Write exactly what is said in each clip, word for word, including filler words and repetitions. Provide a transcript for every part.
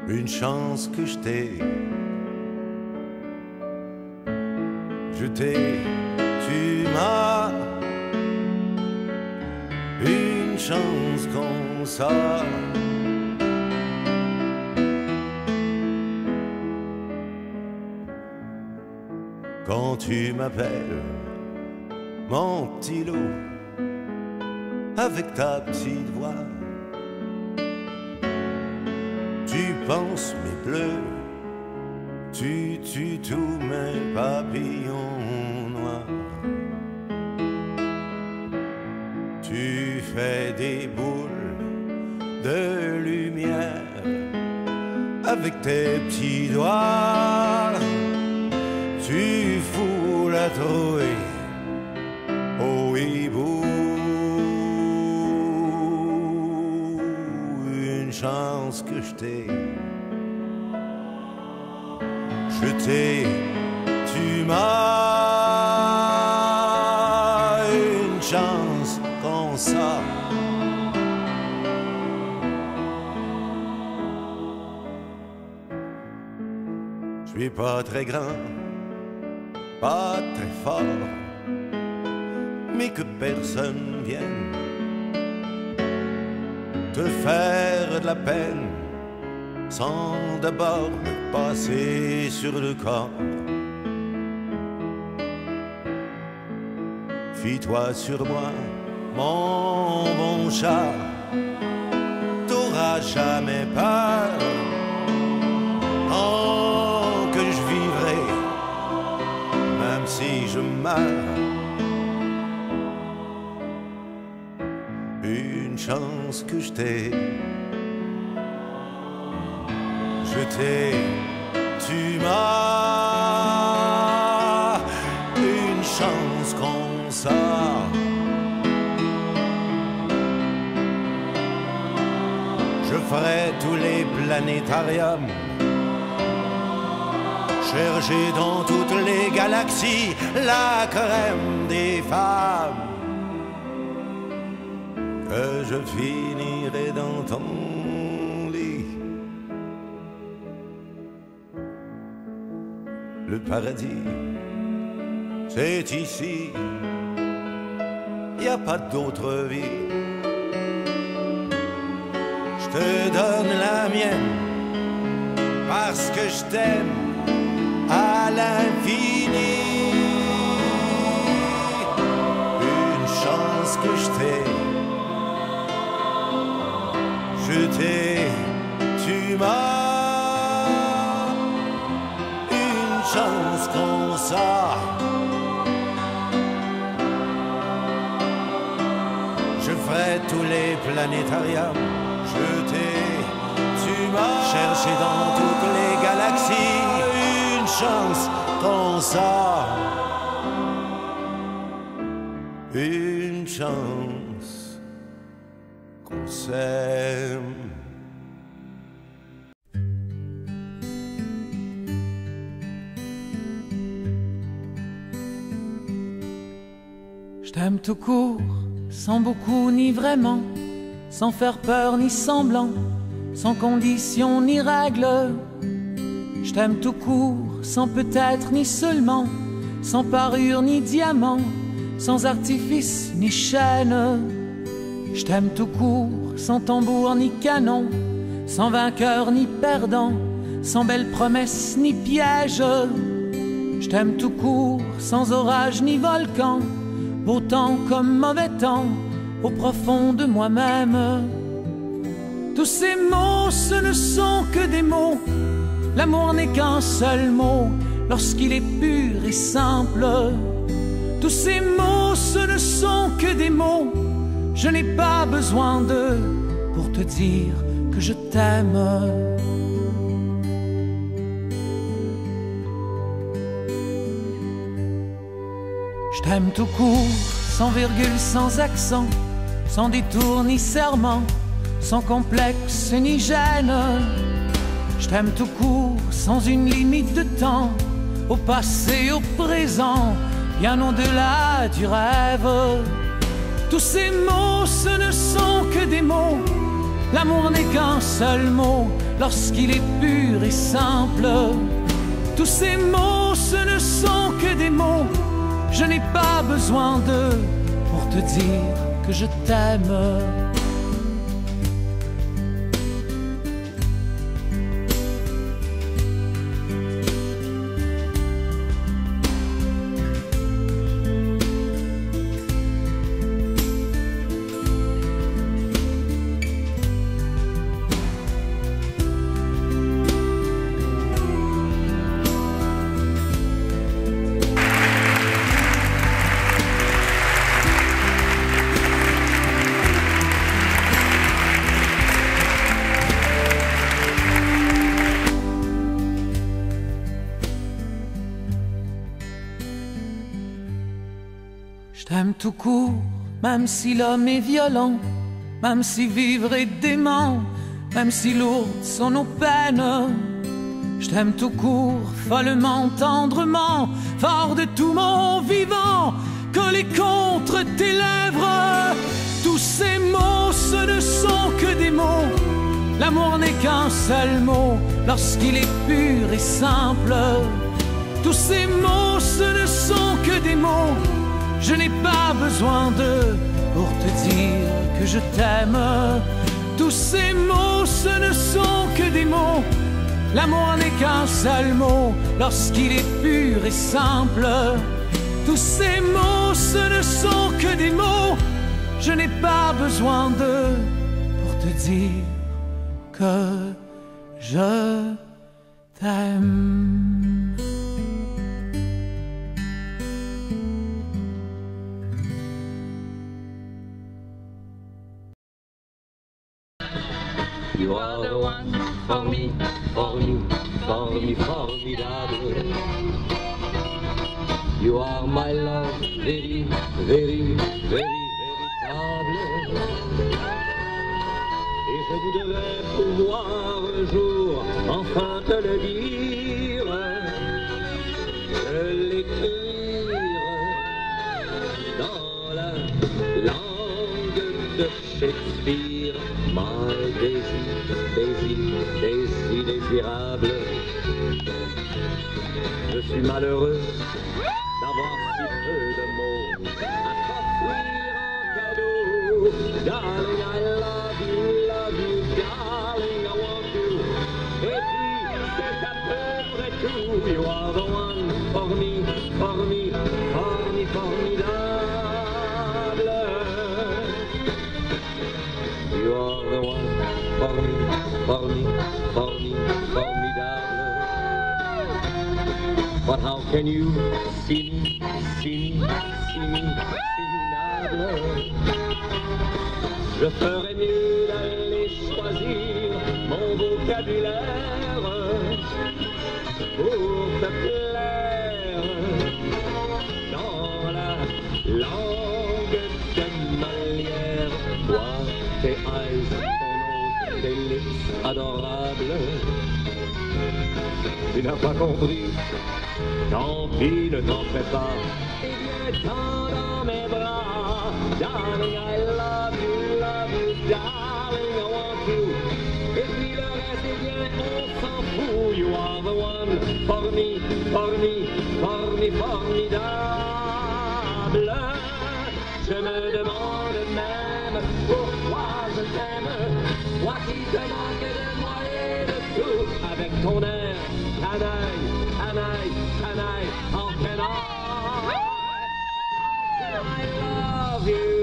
une chance que je t'ai. Je t'ai, tu m'as, une chance comme ça. Quand tu m'appelles, mon petit loup, avec ta petite voix, tu penses mes pleurs, tu tues tous mes papillons noirs. Tu fais des boules de lumière avec tes petits doigts. Tu fous la trouée au hibou. Une chance que je t'ai. Je t'ai, tu m'as, une chance comme ça. Je suis pas très grand, pas très fort, mais que personne vienne te faire de la peine sans d'abord me passer sur le corps. Fie-toi sur moi, mon bon chat, t'auras jamais peur. Oh, que je vivrai, même si je meurs. Une chance que je t'ai. Je t'ai, tu m'as, une chance comme ça. Je ferai tous les planétariums, chercher dans toutes les galaxies la crème des femmes, que je finirai dans ton lit. Le paradis, c'est ici, y a pas d'autre vie. Je te donne la mienne, parce que je t'aime à l'infini. Une chance que je t'ai. Je t'ai, tu m'as, une chance comme ça. Je ferai tous les planétariums, je t'ai, tu m'as, cherché dans toutes les galaxies, une chance comme ça. Une chance qu'on s'aime. Je t'aime tout court, sans beaucoup ni vraiment, sans faire peur ni semblant, sans condition ni règle. Je t'aime tout court, sans peut-être ni seulement, sans parure ni diamant, sans artifice ni chaîne. Je t'aime tout court, sans tambour ni canon, sans vainqueur ni perdant, sans belles promesses ni piège. Je t'aime tout court, sans orage ni volcan, beau temps comme mauvais temps, au profond de moi-même. Tous ces mots, ce ne sont que des mots. L'amour n'est qu'un seul mot, lorsqu'il est pur et simple. Tous ces mots, ce ne sont que des mots. Je n'ai pas besoin d'eux pour te dire que je t'aime. Je t'aime tout court, sans virgule, sans accent, sans détour ni serment, sans complexe ni gêne. Je t'aime tout court, sans une limite de temps, au passé, au présent, bien au-delà du rêve. Tous ces mots, ce ne sont que des mots. L'amour n'est qu'un seul mot lorsqu'il est pur et simple. Tous ces mots, ce ne sont que des mots. Je n'ai pas besoin d'eux pour te dire que je t'aime. Je t'aime tout court, même si l'homme est violent, même si vivre est dément, même si lourdes sont nos peines. Je t'aime tout court, follement, tendrement, fort de tout mon vivant, collé contre tes lèvres. Tous ces mots, ce ne sont que des mots. L'amour n'est qu'un seul mot lorsqu'il est pur et simple. Tous ces mots, ce ne sont que des mots. Je n'ai pas besoin d'eux pour te dire que je t'aime. Tous ces mots, ce ne sont que des mots. L'amour n'est qu'un seul mot lorsqu'il est pur et simple. Tous ces mots, ce ne sont que des mots. Je n'ai pas besoin d'eux pour te dire que je t'aime. You are the one for me, for me, for me, formidable. You are my love, very, very, very, véritable. Et je voudrais pouvoir un jour enfin te le dire, te l'écrire dans la langue de Shakespeare. My Daisy, Daisy, Daisy désirable. Je suis malheureux d'avoir si peu de mots à t'offrir en cadeau. Darling, I love you, love you, darling, I want you. Et puis, c'est à peu près tout. You are the one for me, for me, for me, formidable. You are the one for me, for me, for me, formidable. But how can you see me, see me, see me, minable? Je ferais mieux d'aller choisir mon vocabulaire pour te plaire dans la langue de Molière. Toi, tes eyes, ton nose, tes lips adorables. Tu n'as pas compris, tant pis, ne t'en fais pas. Et viens tant dans mes bras. Darling, I love you, love you, darling, I want you. Et puis le reste, eh bien, on s'en fout. You are the one for me, for me, for me, formidable. Je me demande même pourquoi je t'aime. Toi qui te manques de moi et de tout. Avec ton air, canaille, canaille, canaille, how can I, how can I love you?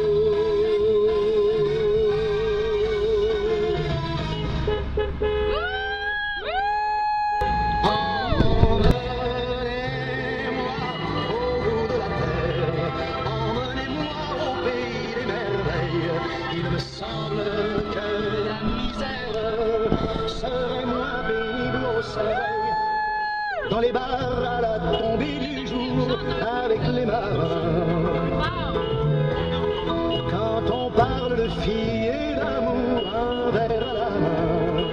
Dans les bars à la tombée du jour avec les marins. Quand on parle de filles et d'amour, un verre à la main.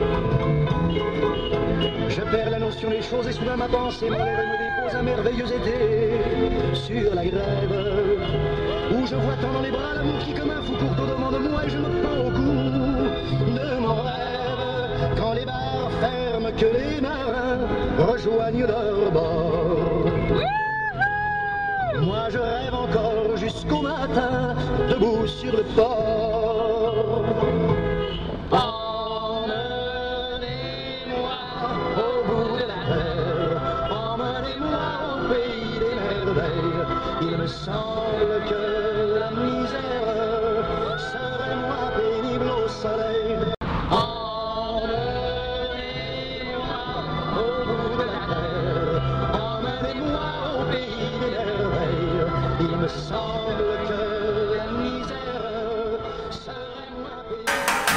Je perds la notion des choses et soudain ma pensée m'enlève et me dépose un merveilleux été sur la grève, où je vois tant dans les bras l'amour qui comme un fou court au devant de moi et je me prends au cou. de mon rêve, quand les bars ferment, que les marins rejoignent leur bord. Moi je rêve encore jusqu'au matin, debout sur le port. Emmenez-moi au bout de la terre, emmenez-moi au pays des merveilles. Il me semble que la misère serait moins pénible au soleil. Emmenez-moi au bout de la terre, emmenez-moi au pays des merveilles. Il me semble que la misère serait moins pénible.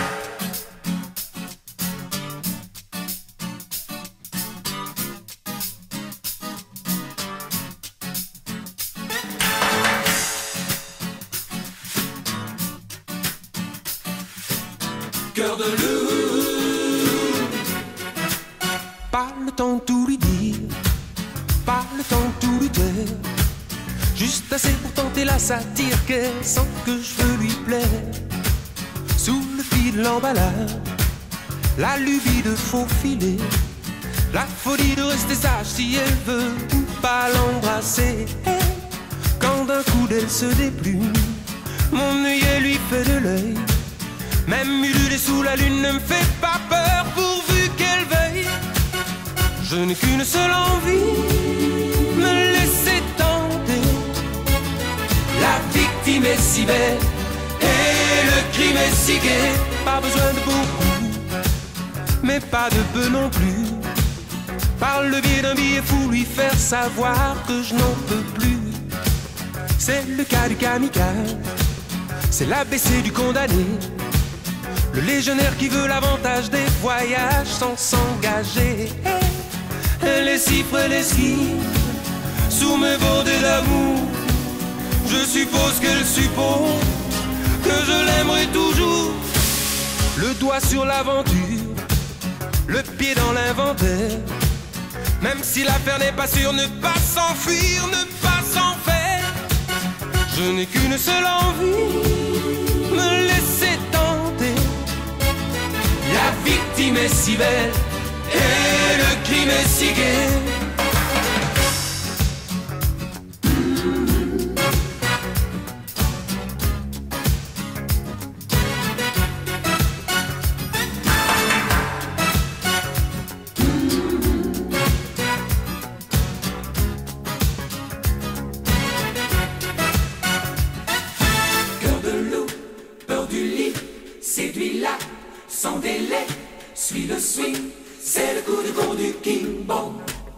Cœur de loup, pas le temps de tout lui dire, pas le temps de tout lui dire, juste assez pour tenter la satire qu'elle sent que je veux lui plaire. Sous le fil de l'emballage, la lubie de faufiler, la folie de rester sage si elle veut ou pas l'embrasser. Quand d'un coup d'elle se déplume, mon œillet lui fait de l'œil. Même ululer sous la lune ne me fait pas peur pourvu qu'elle veuille. Je n'ai qu'une seule envie, me laisser tenter. La victime est si belle et le crime est si gai. Pas besoin de beaucoup, mais pas de peu non plus. Par le biais d'un billet fou, lui faire savoir que je n'en peux plus. C'est le cas du kamikaze, c'est l'A B C du condamné, le légionnaire qui veut l'avantage des voyages sans s'engager. Elle est si frêle et si sous mes bordées d'amour. Je suppose qu'elle suppose que je l'aimerai toujours. Le doigt sur l'aventure, le pied dans l'inventaire. Même si l'affaire n'est pas sûre, ne pas s'enfuir, ne pas s'en faire. Je n'ai qu'une seule envie, me laisser tenter. La victime est si belle et le crime est si gai. Cœur de loup, peur du lit, séduis-la sans délai, suis le swing, c'est le coup de con du King Bong.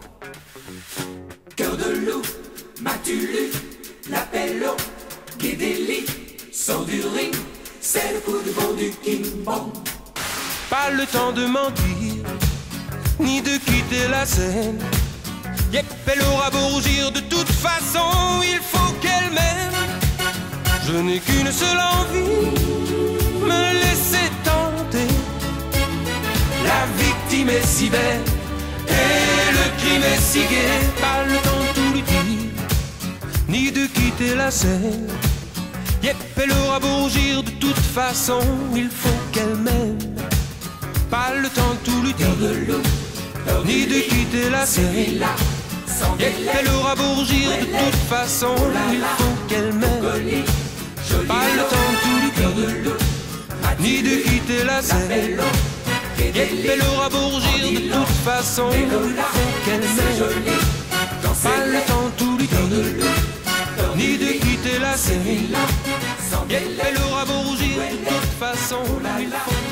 Cœur de loup, m'as-tu lu l'appel au Guédéli, sors du ring, c'est le coup de con du King Bong. Pas le temps de mentir, ni de quitter la scène. Yep, elle aura beau rougir, de toute façon, il faut qu'elle m'aime. Je n'ai qu'une seule envie, me laisser tenter. La victime est si belle et le crime est si gai. Pas le temps de tout lui dire, ni de quitter la scène. Yep, elle aura beau rougir, de toute façon, il faut qu'elle m'aime. Pas le temps de tout lui dire, ni de quitter la scène. Yep, elle aura beau rougir, de toute façon, il faut qu'elle m'aime. Pas le temps de tout lui dire, ni de quitter la scène. Yep, elle aura beau rougir, de toute façon, il faut qu'elle m'aime. Pas le temps de tout lui dire, ni de quitter la scène. Yep, elle aura beau rougir, de toute façon, il faut